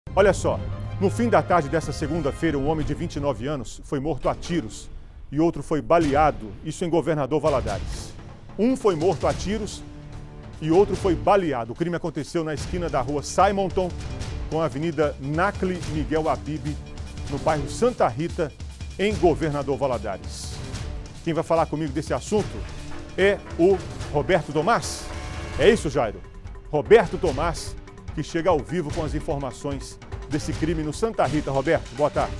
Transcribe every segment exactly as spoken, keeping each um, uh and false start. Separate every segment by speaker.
Speaker 1: Olha só, no fim da tarde dessa segunda-feira, um homem de vinte e nove anos foi morto a tiros e outro foi baleado, isso em Governador Valadares. Um foi morto a tiros e outro foi baleado. O crime aconteceu na esquina da rua Simonton com a avenida Nacle Miguel Habib, no bairro Santa Rita, em Governador Valadares. Quem vai falar comigo desse assunto é o Roberto Tomás. É isso, Jairo? Roberto Tomás, que chega ao vivo com as informações desse crime no Santa Rita. Roberto, boa tarde.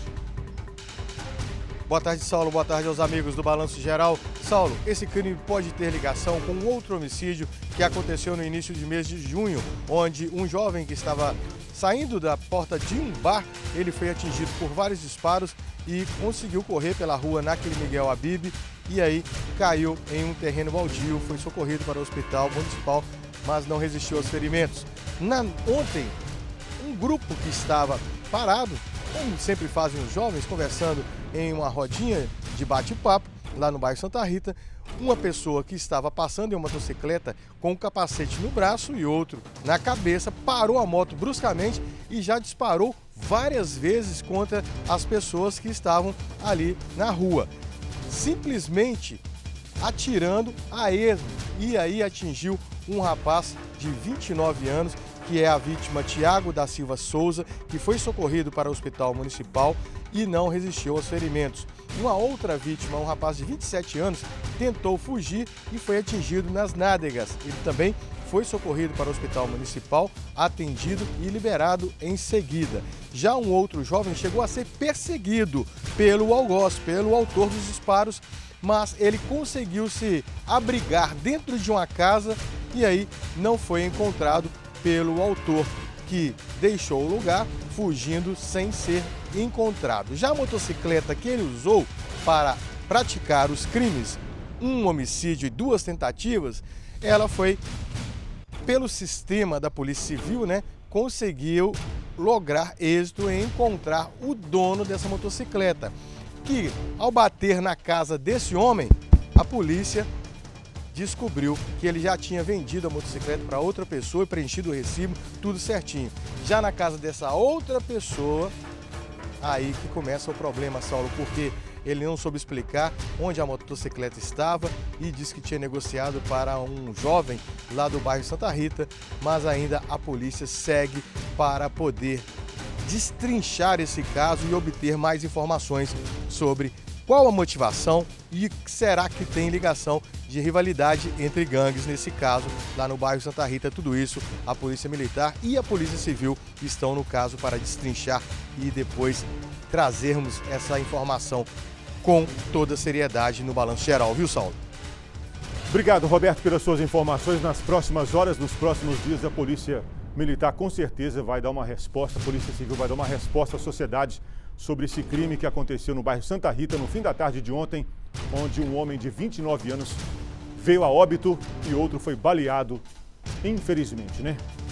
Speaker 2: Boa tarde, Saulo. Boa tarde aos amigos do Balanço Geral. Saulo, esse crime pode ter ligação com outro homicídio que aconteceu no início de mês de junho, onde um jovem que estava saindo da porta de um bar, ele foi atingido por vários disparos e conseguiu correr pela rua Nacle Miguel Habib e aí caiu em um terreno baldio, foi socorrido para o hospital municipal, mas não resistiu aos ferimentos. Na, ontem, um grupo que estava parado, como sempre fazem os jovens, conversando em uma rodinha de bate-papo, lá no bairro Santa Rita, uma pessoa que estava passando em uma motocicleta com um capacete no braço e outro na cabeça, parou a moto bruscamente e já disparou várias vezes contra as pessoas que estavam ali na rua, simplesmente atirando a esmo, e aí atingiu um rapaz de vinte e nove anos, que é a vítima Tiago da Silva Souza, que foi socorrido para o hospital municipal e não resistiu aos ferimentos. Uma outra vítima, um rapaz de vinte e sete anos, tentou fugir e foi atingido nas nádegas. Ele também foi socorrido para o hospital municipal, atendido e liberado em seguida. Já um outro jovem chegou a ser perseguido pelo algoz, pelo autor dos disparos, mas ele conseguiu se abrigar dentro de uma casa e aí não foi encontrado pelo autor, que deixou o lugar fugindo sem ser encontrado. Já a motocicleta que ele usou para praticar os crimes, um homicídio e duas tentativas, ela foi, pelo sistema da Polícia Civil, né, conseguiu lograr êxito em encontrar o dono dessa motocicleta, que ao bater na casa desse homem, a polícia descobriu que ele já tinha vendido a motocicleta para outra pessoa e preenchido o recibo, tudo certinho. Já na casa dessa outra pessoa, aí que começa o problema, Saulo, porque ele não soube explicar onde a motocicleta estava e disse que tinha negociado para um jovem lá do bairro Santa Rita, mas ainda a polícia segue para poder destrinchar esse caso e obter mais informações sobre qual a motivação e será que tem ligação de rivalidade entre gangues nesse caso lá no bairro Santa Rita. Tudo isso a Polícia Militar e a Polícia Civil estão no caso para destrinchar e depois trazermos essa informação com toda seriedade no Balanço Geral, viu, Saulo?
Speaker 1: Obrigado, Roberto, pelas suas informações. Nas próximas horas, nos próximos dias, a Polícia Militar com certeza vai dar uma resposta, a Polícia Civil vai dar uma resposta à sociedade sobre esse crime que aconteceu no bairro Santa Rita no fim da tarde de ontem, onde um homem de vinte e nove anos veio a óbito e outro foi baleado, infelizmente, né?